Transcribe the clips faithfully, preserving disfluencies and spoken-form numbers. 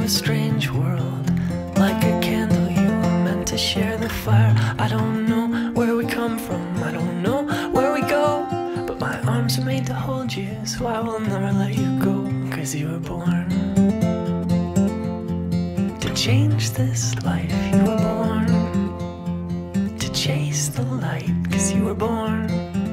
strange world. Like a candle, you were meant to share the fire. I don't know where we come from, I don't know where we go, but my arms are made to hold you, so I will never let you go. Cause you were born to change this life. You were born to chase the light. Cause you were born.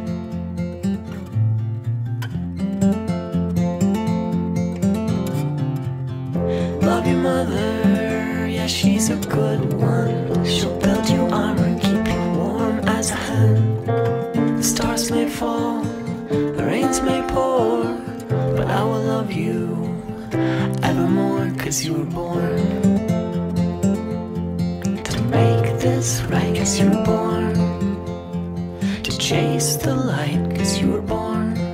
Love your mother, yeah, she's a good one. She'll build you armor, keep you warm as a hen. The stars may fall, the rains may pour, but I will love you evermore. Cause you were born to make this right. Cause you were born to chase the light. Cause you were born.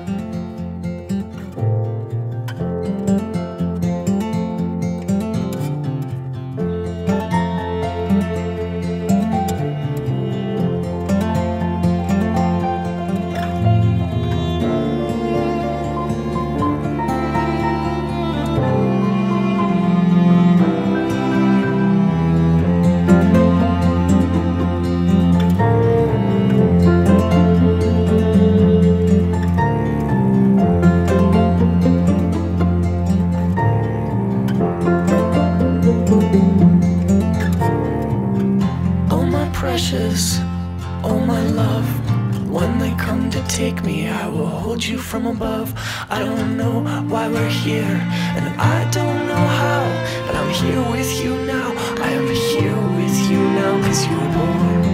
Precious, oh my love, when they come to take me, I will hold you from above. I don't know why we're here, and I don't know how, but I'm here with you now. I am here with you now. Cause you were born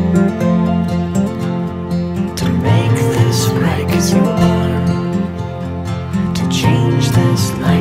to make this right. Cause you were born to change this life.